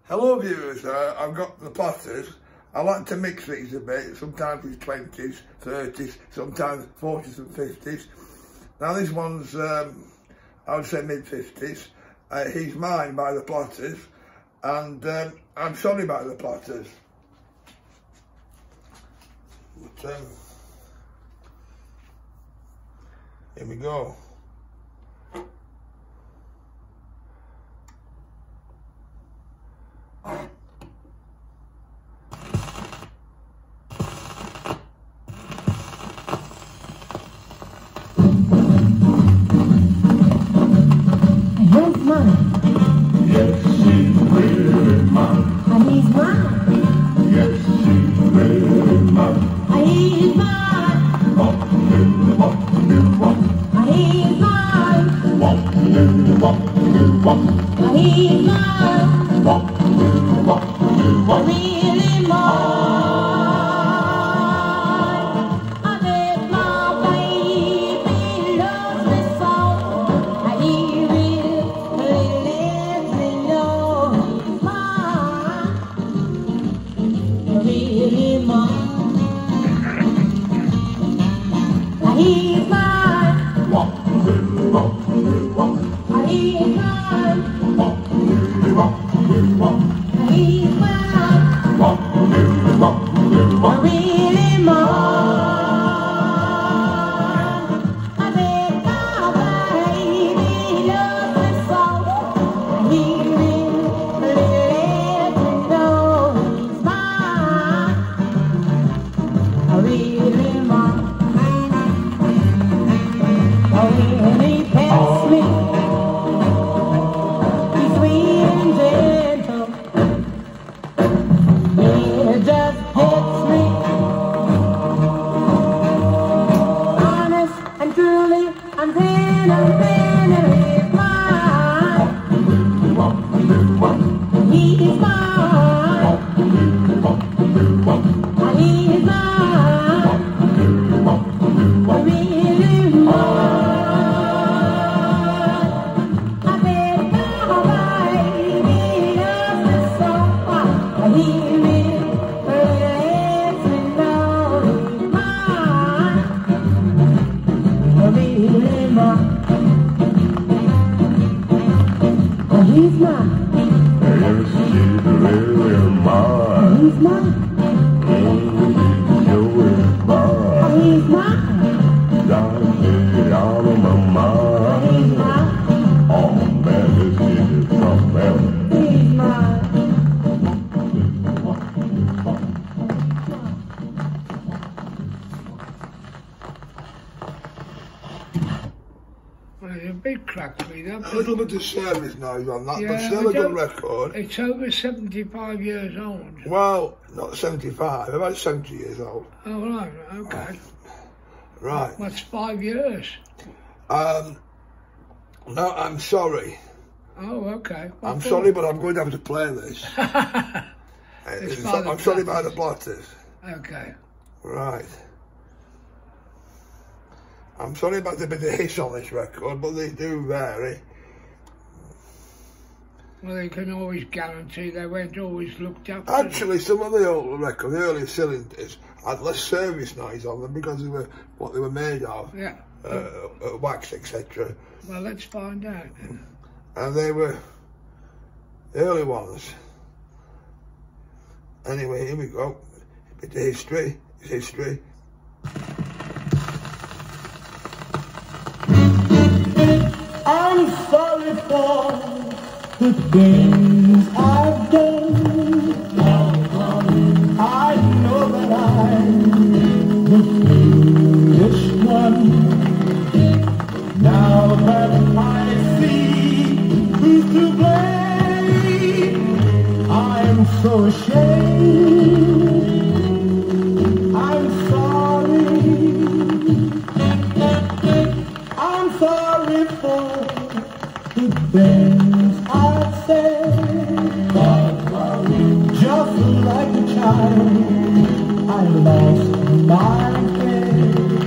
Hello viewers, I've got the platters. I like to mix these a bit, sometimes it's 20s, 30s, sometimes 40s and 50s. Now this one's, I would say mid-50s. He's mine by the platters, and I'm sorry about the platters. But, here we go. Yes, she's really mine. And he's mine. Yes, she's really mine. And he's mine. Walk, do, walk, do, walk. And he's mine. Walk, do, walk, do, walk. And he's mine. Walk, do, walk, do, walk. Really mine. I bet my baby loves me so. And he really lets me know he's mine. Really mine. And he's mine. Walk, do, walk, do, walk. And he's mine. Walk, do, walk, do, walk. And he's mine. Walk, do, walk, do, walk. Really mine. I bet my baby loves me so. And he really lets me know he's mine. Really mine. When he pets me, he's sweet and gentle. It just hits me, honest and truly, and then he's mine. Walk, do, walk. He's mine. Walk, do, walk, do, walk. And he's mine. Walk, do, walk, do, walk. Really mine. I bet my baby loves me so. And he really lets me know he's mine. Really mine. And he's mine. Yes, she's really mine. And he's mine. He's mine. And he's mine. Darling, out of my And mind. he's mine. Oh man, this is something else. He's mine. Well, it's a big crack clean up. A little bit of service noise on that, but Yeah, still we a good don't- record. It's over 75 years old. Well, not 75, about 70 years old. Oh, right, okay. Right. That's 5 years. No, I'm sorry. Oh, okay. What I'm for? sorry, but I'm going to have to play this. It's by the I'm sorry about the platters. platters. Okay. Right. I'm sorry about the bit of hiss on this record, but they do vary. Well, you can always guarantee they weren't always looked up. Actually, some of the old records, the early cylinders, had less service noise on them because they were what they were made of, Yeah. wax, etc. Well, let's find out. And they were early ones. Anyway, here we go. A bit of history. It's history. I'm sorry for the things I've done. I know that I'm the foolish one. Now that I see who's to blame, I'm so ashamed. I'm sorry. I'm sorry for the things I've said. Just like a child, I lost my head.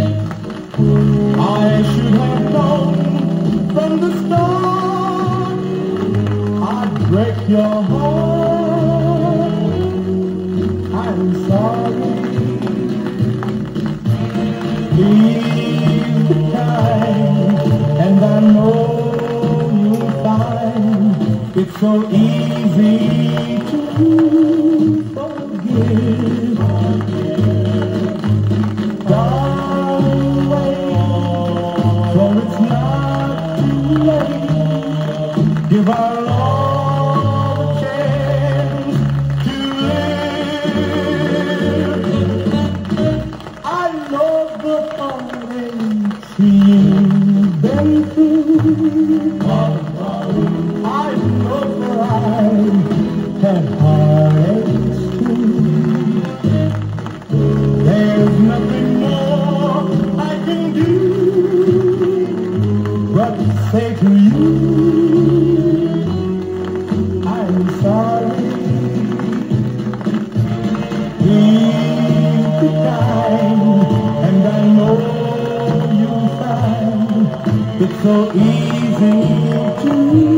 I should have known from the start I'd break break your heart. I'm sorry. Please be kind, and I know you'll find it's so easy to forgive. Darling, wait, for it's not too late. Give our love a chance to live. I know the heartaches you've been through. I know that I've had heartaches too. There's nothing more I can do but say to you, I'm sorry. Please be kind, and I know you'll find it's so easy to